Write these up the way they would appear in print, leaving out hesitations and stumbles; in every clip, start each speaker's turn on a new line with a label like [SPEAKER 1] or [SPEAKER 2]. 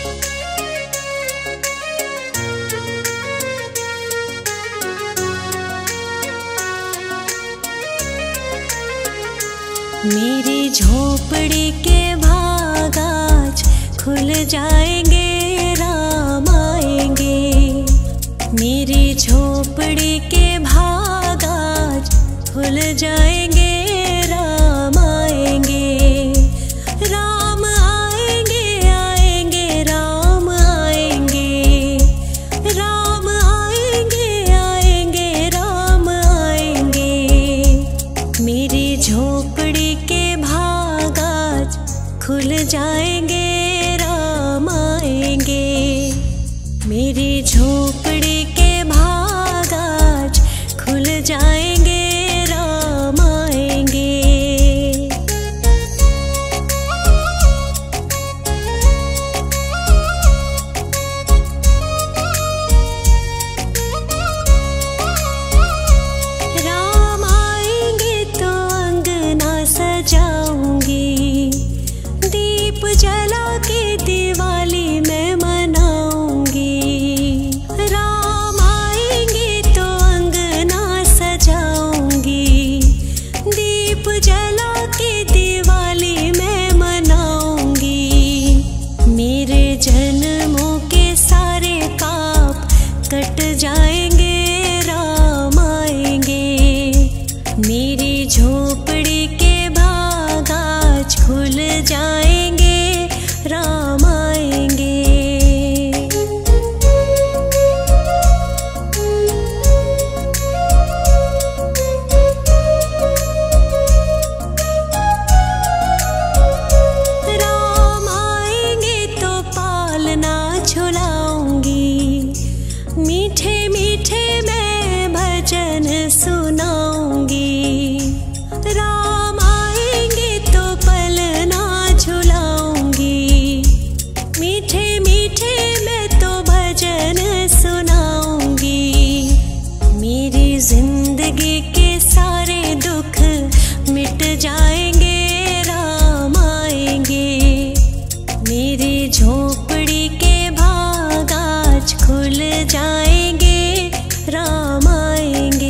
[SPEAKER 1] मेरी झोपड़ी के भाग आज खुल जाएंगे, राम आएंगे। मेरी झोपड़ी के भाग आज खुल जाएंगे, राम आएंगे। राम आएंगे, आएंगे, राम आएंगे। राम आएंगे, आएंगे, राम आएंगे। मेरी झोपड़ी के भाग आज खुल जाएंगे, राम आएंगे। मेरी झोपड़ी के भाग आज खुल जाएंगे, राम आएंगे। राम आएंगे तो अंगना सजाऊंगी, दीप जला के दिवाली मैं मनाऊंगी। राम आएंगे तो अंगना सजाऊंगी, दीप जला के दिवाली मैं मनाऊंगी। मेरे जन्मों के सारे पाप कट जाएंगे, राम आएंगे। मेरी झोपड़ी के भाग आज खुल जाएंगे, राम आएंगे। राम आएंगे तो पालना झुलाऊंगी, मीठे मीठे मैं भजन सुनाऊंगी। राम आएंगे तो पलना झुलाऊंगी, मीठे मीठे मैं तो भजन सुनाऊंगी। मेरी जिंदगी के सारे दुख मिट जाएंगे, राम आएंगे। मेरी झोपड़ी के भाग आज खुल जाएंगे, राम आएंगे।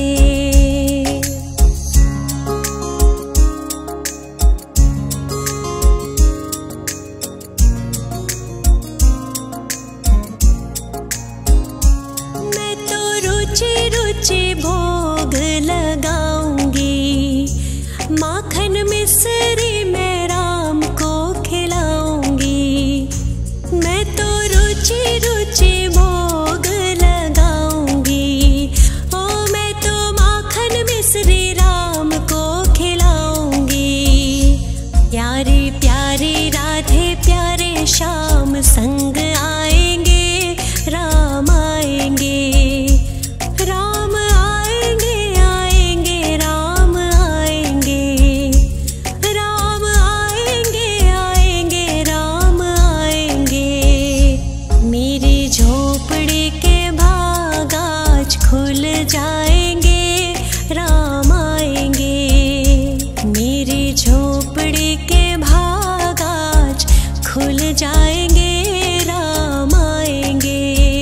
[SPEAKER 1] मैं तो रुचि रुचि भोग लगाऊंगी, माखन मिश्री मैं राम को खिलाऊंगी। मैं तो रुचि रुचि भोग लगाऊंगी, ओ मैं तो माखन मिश्री राम को खिलाऊंगी। प्यारी प्यारी राधे प्यारे श्याम संग आएंगे, राम आएंगे। राम आएंगे, आएंगे, राम आएंगे। राम आएंगे, आएंगे, राम आएंगे। मेरी झोपड़ी के भाग आज खुल जाएंगे, राम आएंगे। मेरी झोपड़ी के भाग आज खुल जाएंगे, राम आएंगे।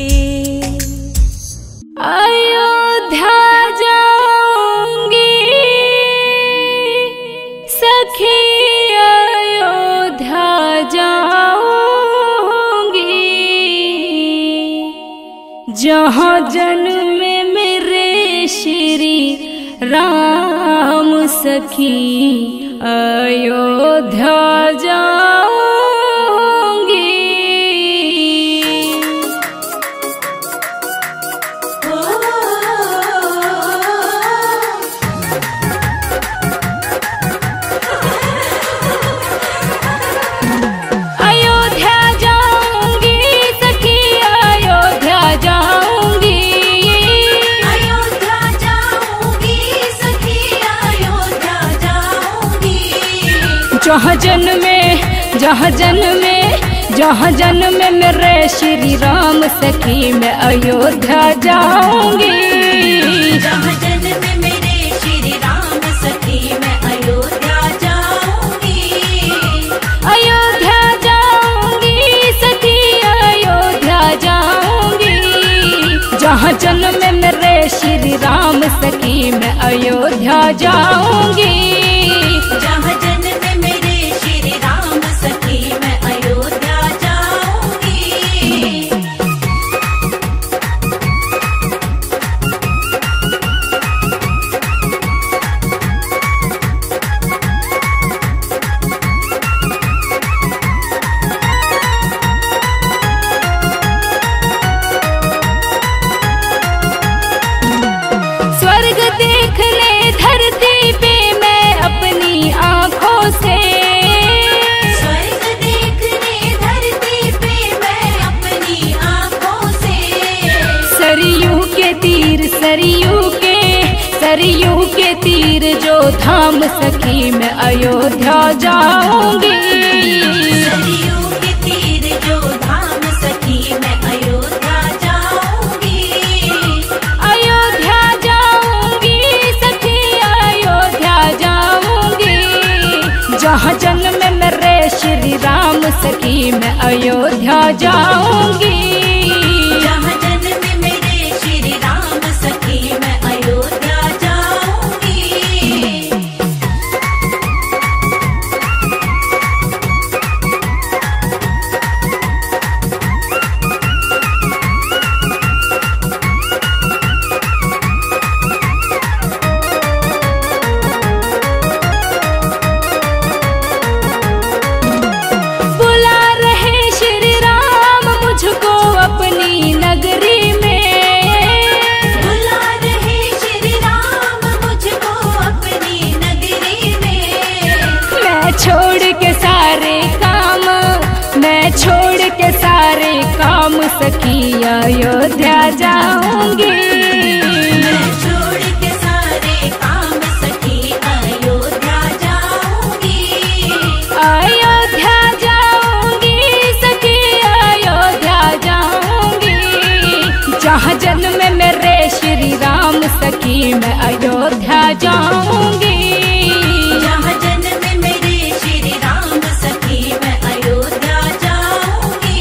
[SPEAKER 2] अयोध्या जाऊंगी सखी, अयोध्या जाऊंगी। जहाँ जन्मे मेरे श्री राम सखी, अयोध्या जाऊंगी। अयोध्या जाऊंगी सखी, अयोध्या जाऊंगी।
[SPEAKER 1] अयोध्या जाऊंगी सखी, अयोध्या जाऊंगी।
[SPEAKER 2] जहाँ जन्मे मेरे श्री राम सखी, मैं अयोध्या जाऊंगी।
[SPEAKER 1] जहाँ जन्मे मेरे श्री राम सखी, मैं अयोध्या जाऊंगी।
[SPEAKER 2] अयोध्या जाऊंगी सखी, जन्म में मेरे श्री राम सखी मैं अयोध्या जाऊंगी।
[SPEAKER 1] जहाँ जन्म में मेरे श्री राम सखी मैं अयोध्या जाऊंगी।
[SPEAKER 2] स्वर्ग देखने धरती पे मैं अपनी आँखों से,
[SPEAKER 1] स्वर्ग देखने धरती पे मैं अपनी आँखों से,
[SPEAKER 2] सरयू के तीर सरयू के तीर जो धाम सखी मैं अयोध्या जाऊंगी।
[SPEAKER 1] सरयू के तीर जो धाम सखी मैं अयोध्या जाऊंगी।
[SPEAKER 2] अयोध्या जाऊंगी सखी अयोध्या जाऊंगी। जहाँ जन्म में मेरे श्री राम सखी मैं अयोध्या जाऊंगी।
[SPEAKER 1] जहाँ जन्म में मेरे श्री राम सखी मैं अयोध्या जाऊंगी।
[SPEAKER 2] बुला रहे श्री राम मुझको अपनी नगरी में,
[SPEAKER 1] बुला रहे श्री राम मुझको अपनी नगरी में।
[SPEAKER 2] मैं छोड़ के सारे काम सखी अयोध्या जाऊंगी।
[SPEAKER 1] मैं छोड़ के सारे काम सखी अयोध्या जाऊंगी।
[SPEAKER 2] अयोध्या जाऊंगी सखी अयोध्या जाऊंगी। जहाँ जन्म में मेरे श्री राम सखी मैं अयोध्या जाऊंगी।
[SPEAKER 1] जहाँ जन्म में मेरे श्री राम सखी मैं अयोध्या जाऊंगी।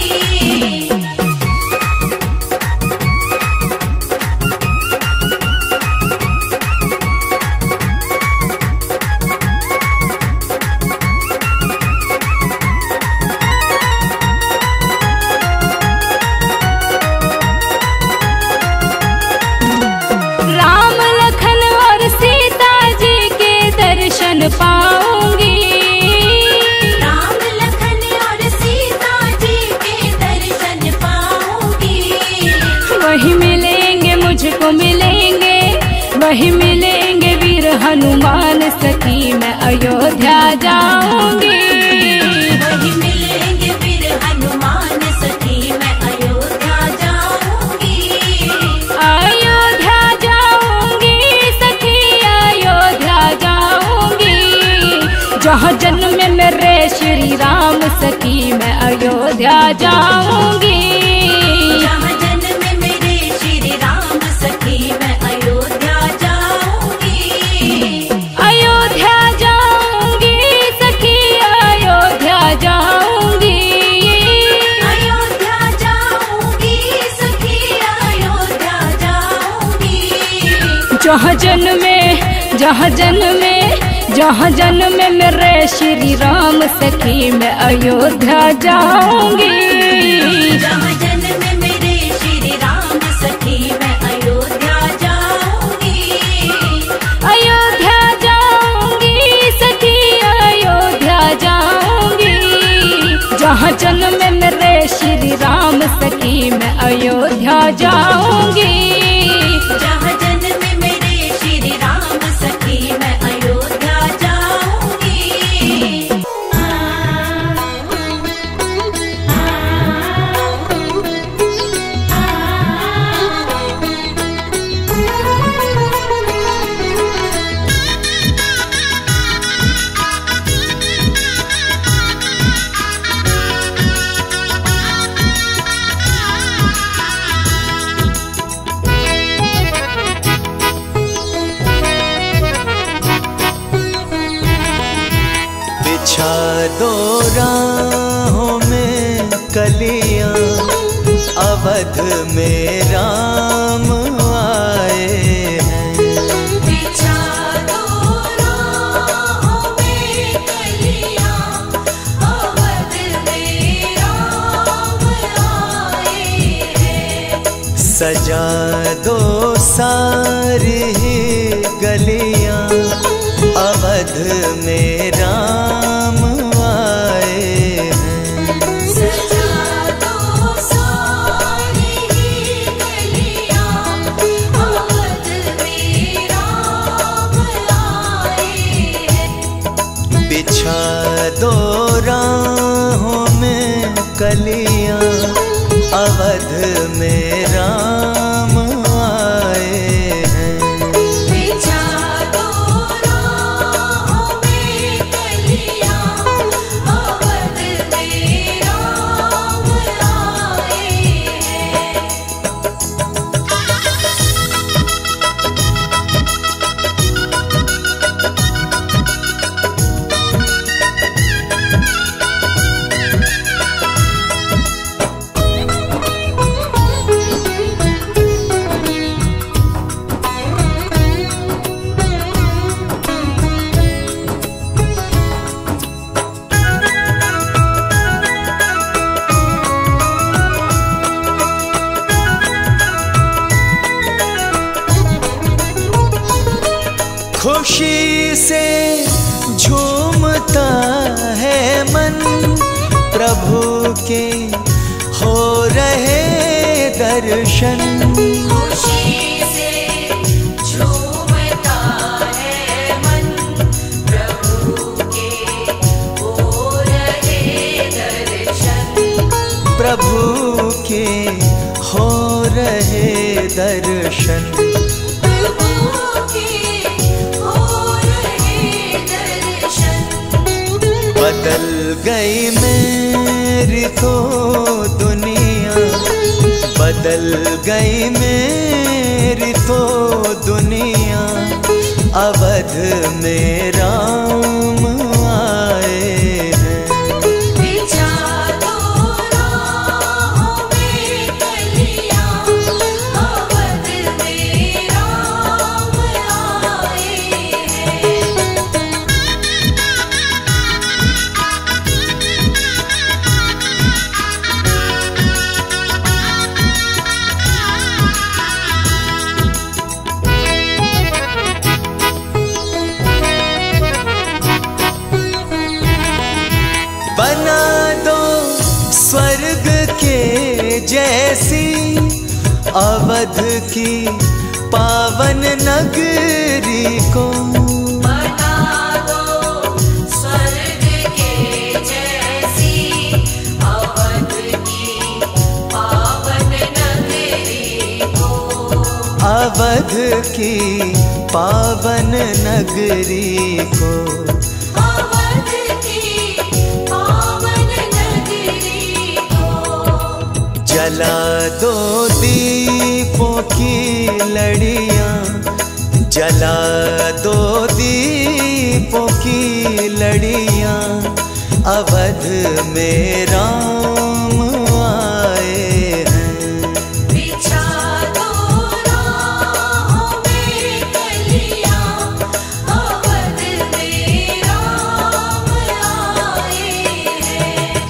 [SPEAKER 2] राम लखन और सीता जी के दर्शन पाऊंगी।
[SPEAKER 1] राम लखन और सीता जी के दर्शन पाऊंगी।
[SPEAKER 2] वही मिलेंगे मुझको वही मिलेंगे वीर हनुमान सखी मैं अयोध्या जाऊंगी।
[SPEAKER 1] वही मिलेंगे वीर हनुमान सखी मैं अयोध्या जाऊंगी।
[SPEAKER 2] अयोध्या जाऊंगी सखी अयोध्या जाऊंगी। जहाँ जन्म में मेरे श्री राम सखी मैं अयोध्या जाऊंगी।
[SPEAKER 1] जहाँ जन्म में मेरे श्री राम सखी मैं अयोध्या जाऊंगी।
[SPEAKER 2] अयोध्या जाऊंगी सखी अयोध्या जाऊंगी।
[SPEAKER 1] अयोध्या जाऊंगी सखी अयोध्या जाऊंगी।
[SPEAKER 2] जहाँ जन्म में मेरे श्री राम सखी मैं अयोध्या जाऊंगी।
[SPEAKER 1] जहाँ जन्म में मेरे श्री राम सखी मैं अयोध्या जाऊंगी।
[SPEAKER 2] अयोध्या जाऊंगी सखी अयोध्या जाऊंगी। जहाँ जन्म में मेरे श्री राम सखी मैं अयोध्या जाऊंगी।
[SPEAKER 1] जहाँ जन्म में मेरे श्री राम सखी मैं अयोध्या जाऊंगी।
[SPEAKER 3] बिछा दो राहों में कलियां, अवध में राम आए हैं।
[SPEAKER 1] बिछा दो राहों में कलियां, अवध में राम आए हैं।
[SPEAKER 3] सजा दो सारी गलियां, अवध में राम आए हैं।
[SPEAKER 1] सजा दो सारी गलियां, अवध में राम आए हैं।
[SPEAKER 3] बिछा दो राहों में कलियां, अवध में राम आए हैं।
[SPEAKER 1] बिछा दो राहों में कलियां, अवध में राम आए हैं।
[SPEAKER 3] खुशी से झूमता है मन, प्रभु के हो रहे दर्शन।
[SPEAKER 1] खुशी से झूमता है मन, प्रभु के हो रहे दर्शन।
[SPEAKER 3] प्रभु के हो रहे दर्शन।
[SPEAKER 1] प्रभु के हो रहे दर्शन।
[SPEAKER 3] बदल गई मेरी तो दुनिया, बदल गई मेरी तो दुनिया, अवध में राम आए हैं।
[SPEAKER 1] बिछा दो राहों में कलियां, अवध में राम आए हैं।
[SPEAKER 3] बना दो स्वर्ग के जैसी अवध की पावन नगरी को।
[SPEAKER 1] बना दो स्वर्ग के जैसी अवध की पावन नगरी को।
[SPEAKER 3] अवध की पावन नगरी को।
[SPEAKER 1] अवध की पावन नगरी को।
[SPEAKER 3] जला दो दीपों की लड़ियां, जला दो दीपों की लड़ियां, अवध में राम आए हैं।
[SPEAKER 1] बिछा दो राहों में कलियां, अवध में राम आए हैं।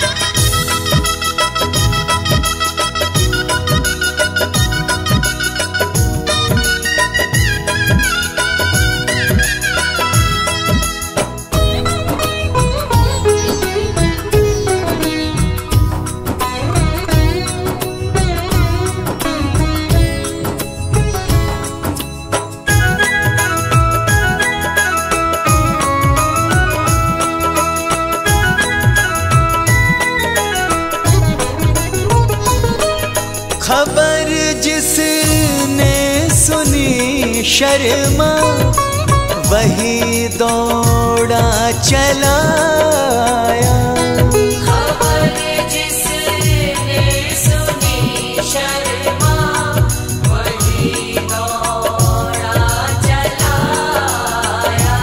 [SPEAKER 3] खबर जिसने सुनी शर्मा, वही दौड़ा चला आया।
[SPEAKER 1] खबर जिसने सुनी शर्मा, वही दौड़ा चला आया।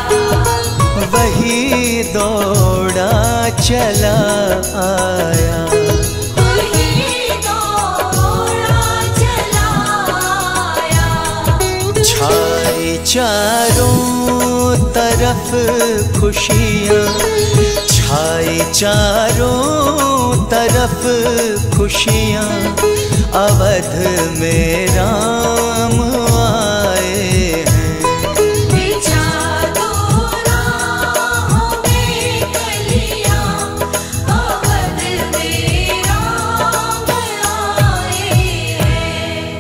[SPEAKER 3] वही दौड़ा चला आया।
[SPEAKER 1] वही दौड़ा
[SPEAKER 3] तरफ खुशियाँ, छाई चारों तरफ खुशियाँ, अवध में राम आए हैं।
[SPEAKER 1] बिछा दो राहों में कलियां, अवध में राम आए हैं।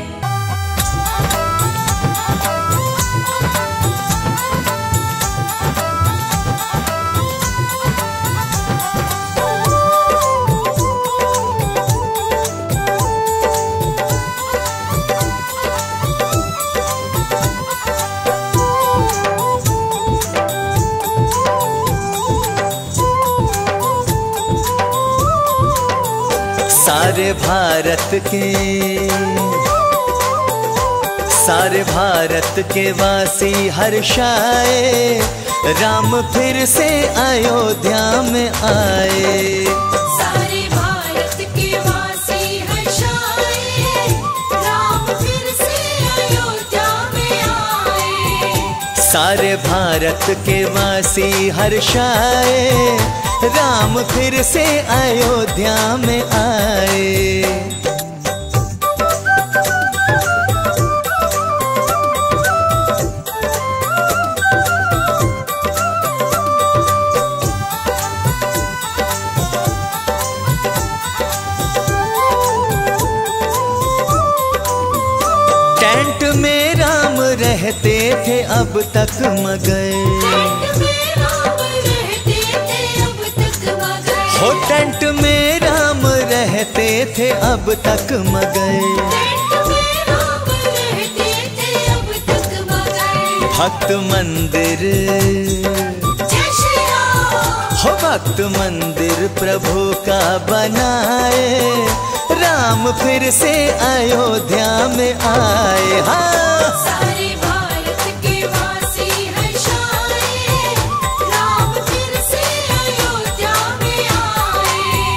[SPEAKER 3] सारे भारत के वासी हर्षाए, राम फिर से अयोध्या में आए।
[SPEAKER 1] सारे भारत के वासी हर्षाए, राम फिर से अयोध्या में आए।
[SPEAKER 3] सारे भारत के वासी हर्षाए, राम फिर से अयोध्या में आए। टेंट में राम रहते थे अब तक मगर, हो टेंट में राम रहते थे अब तक मगर। भक्त मंदिर, हो भक्त मंदिर प्रभु का बनाए, राम फिर से अयोध्या में आए। हाँ,
[SPEAKER 1] सारे भारत के वासी हर्षाए, राम फिर से अयोध्या में आए।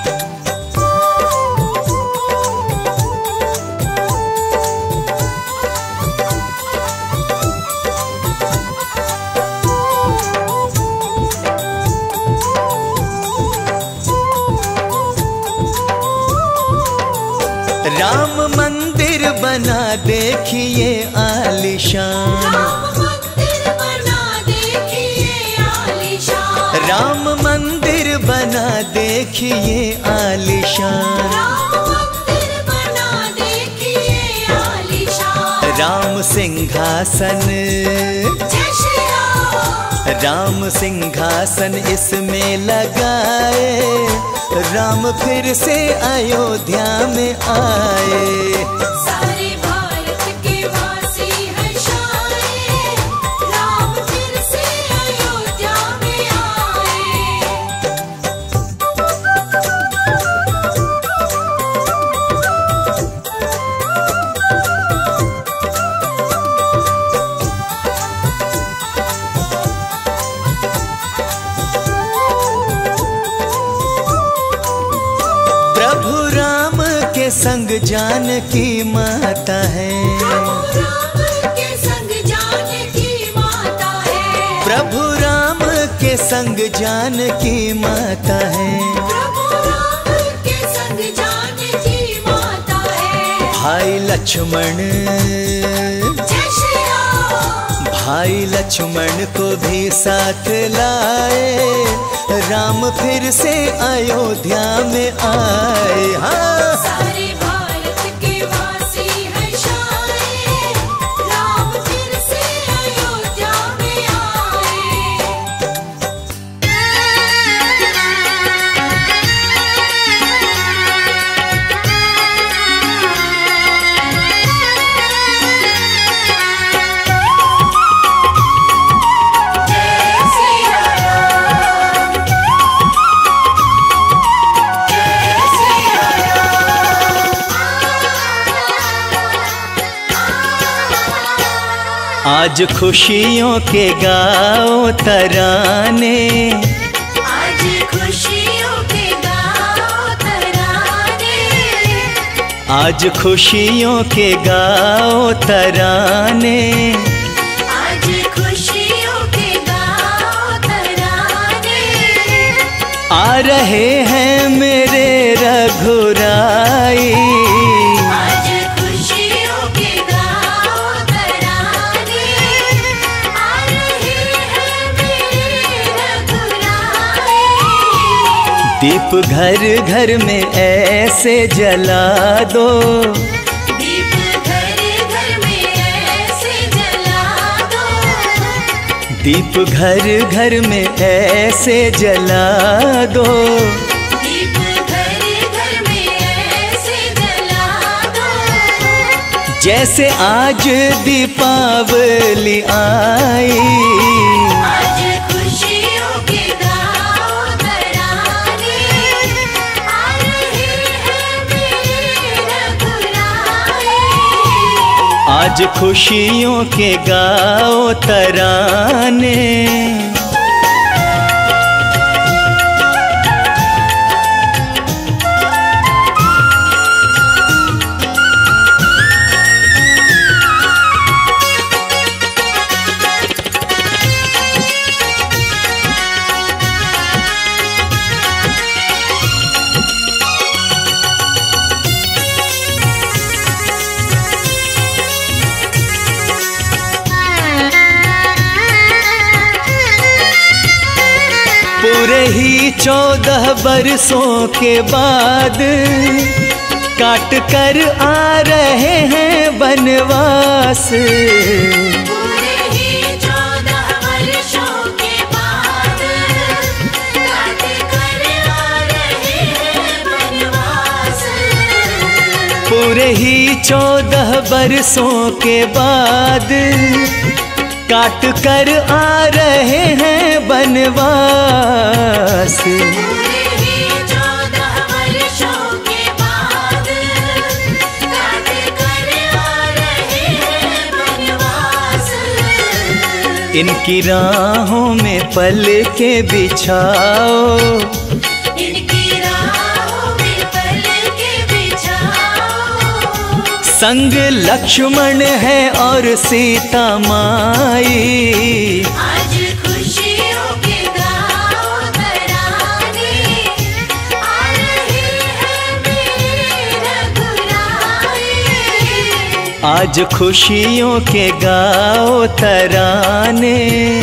[SPEAKER 3] राम मंदिर बना देखिए आलीशान,
[SPEAKER 1] राम मंदिर बना देखिए आलीशान,
[SPEAKER 3] राम मंदिर बना देखिए आलीशान।
[SPEAKER 1] राम मंदिर बना देखिए आलीशान।
[SPEAKER 3] राम सिंहासन,
[SPEAKER 1] जय श्री राम।
[SPEAKER 3] राम सिंहासन इसमें लगाए, राम फिर से अयोध्या में आए।
[SPEAKER 1] सारे भारत के वासी हर्षाए, राम फिर से अयोध्या में आए।
[SPEAKER 3] प्रभु राम के संग जानकी माता है,
[SPEAKER 1] राम के संग जानकी माता है।
[SPEAKER 3] प्रभु राम के संग जानकी माता है।
[SPEAKER 1] प्रभु राम के संग जानकी माता है।
[SPEAKER 3] भाई लक्ष्मण,
[SPEAKER 1] जय श्री राम।
[SPEAKER 3] भाई लक्ष्मण को भी साथ लाए, राम फिर से अयोध्या में आए। हाँ,
[SPEAKER 1] सारे भारत के वासी हर्षाए, राम फिर से अयोध्या में आए। जय सिया राम, जय सिया राम।
[SPEAKER 3] आज खुशियों के गाओ तराने,
[SPEAKER 1] आज खुशियों के गाओ तराने,
[SPEAKER 3] आज खुशियों के गाओ तराने,
[SPEAKER 1] आज खुशियों के गाओ
[SPEAKER 3] आ रहे हैं मेरे रघुराई।
[SPEAKER 1] आज खुशियों के गाओ तराने, आ रहे हैं मेरे रघुराई।
[SPEAKER 3] दीप घर घर में ऐसे जला दो,
[SPEAKER 1] दीप घर घर में ऐसे जला दो,
[SPEAKER 3] दीप घर घर में ऐसे जला दो।
[SPEAKER 1] दीप घर घर में ऐसे जला दो,
[SPEAKER 3] जैसे आज दीपावली आई।
[SPEAKER 1] आज खुशियों के गाओ तराने, आ रहे हैं मेरे रघुराई।
[SPEAKER 3] आज खुशियों के गाओ तराने। पूरे ही 14 बरसों के बाद काट कर आ रहे हैं बनवास।
[SPEAKER 1] पूरे ही 14 वर्षों के बाद काट कर आ रहे हैं बनवास।
[SPEAKER 3] पूरे ही 14 बरसों के बाद काट कर आ रहे हैं बनवास।
[SPEAKER 1] पूरे ही 14 वर्षों के बाद काट कर आ रहे हैं बनवास।
[SPEAKER 3] इनकी राहों में पल के बिछाओ,
[SPEAKER 1] इनकी राहों में पल के बिछाओ,
[SPEAKER 3] संग लक्ष्मण है और सीता माई।
[SPEAKER 1] आज खुशियों के गाओ तराने, आ रहे हैं मेरे रघुराई।
[SPEAKER 3] आज खुशियों के गाओ तराने।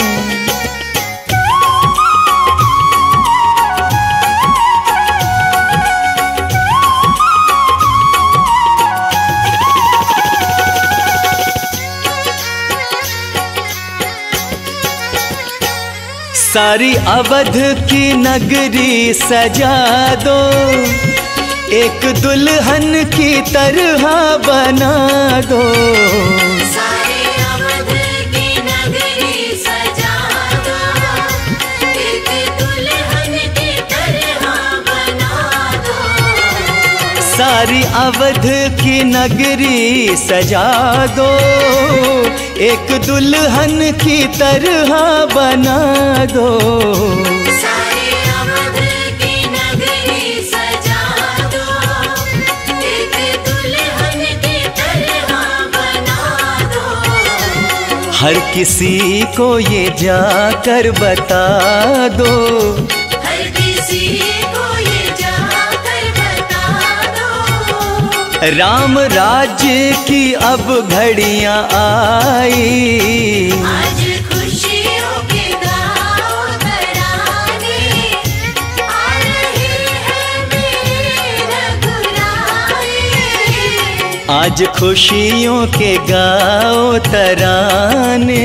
[SPEAKER 3] सारी अवध की नगरी सजा दो, एक दुल्हन की तरह बना दो।
[SPEAKER 1] सारे अवध की नगरी सजा दो, एक दुल्हन की तरह बना दो।
[SPEAKER 3] सारी अवध की नगरी सजा दो, एक दुल्हन की तरह बना दो।
[SPEAKER 1] सारे अवध की नगरी सजा दो, एक दुल्हन की तरह बना दो।
[SPEAKER 3] हर किसी को ये जाकर बता दो,
[SPEAKER 1] हर किसी को ये जाकर बता दो,
[SPEAKER 3] राम राज्य की अब घड़ियां आई।
[SPEAKER 1] आज खुशियों के गाओ तराने, आ रहे हैं मेरे रघुराई।
[SPEAKER 3] आज खुशियों के गाओ तराने।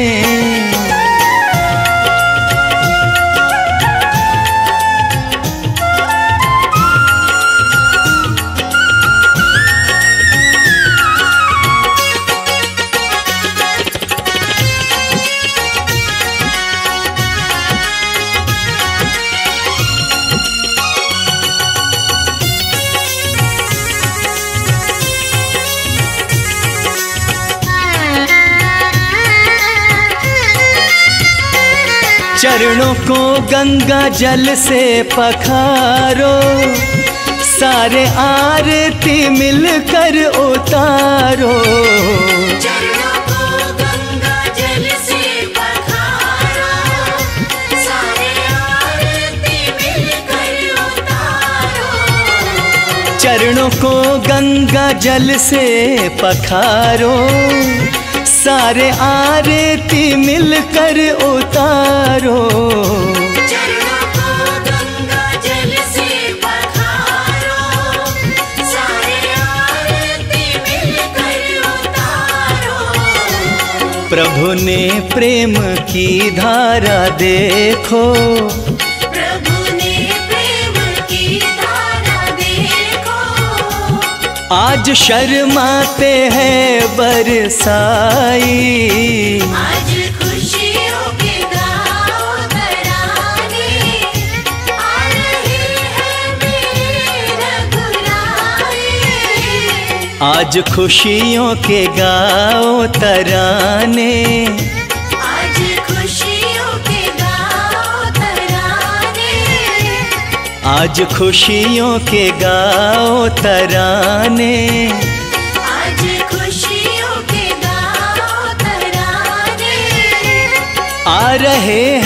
[SPEAKER 3] चरणों को गंगा जल से पखारो, सारे आरती मिलकर उतारो।
[SPEAKER 1] चरणों को गंगा जल से पखारो, सारे आरती मिलकर
[SPEAKER 3] चरणों को गंगा जल से पखारो, सारे आरती मिलकर उतारो।
[SPEAKER 1] चरणों को गंगा जल से पखारो, सारे आरती मिलकर उतारो।
[SPEAKER 3] प्रभु ने प्रेम की धारा देखो, आज शर्माते हैं बरसाई।
[SPEAKER 1] आज खुशियों के गाँव तराने, आ रहे हैं मेरे रघुराई।
[SPEAKER 3] आज खुशियों के गाँव तराने,
[SPEAKER 1] आज खुशियों के गाँव तराने।
[SPEAKER 3] आज खुशियों के गाँव तराने,
[SPEAKER 1] आज खुशियों के गाँव तराने।
[SPEAKER 3] आ रहे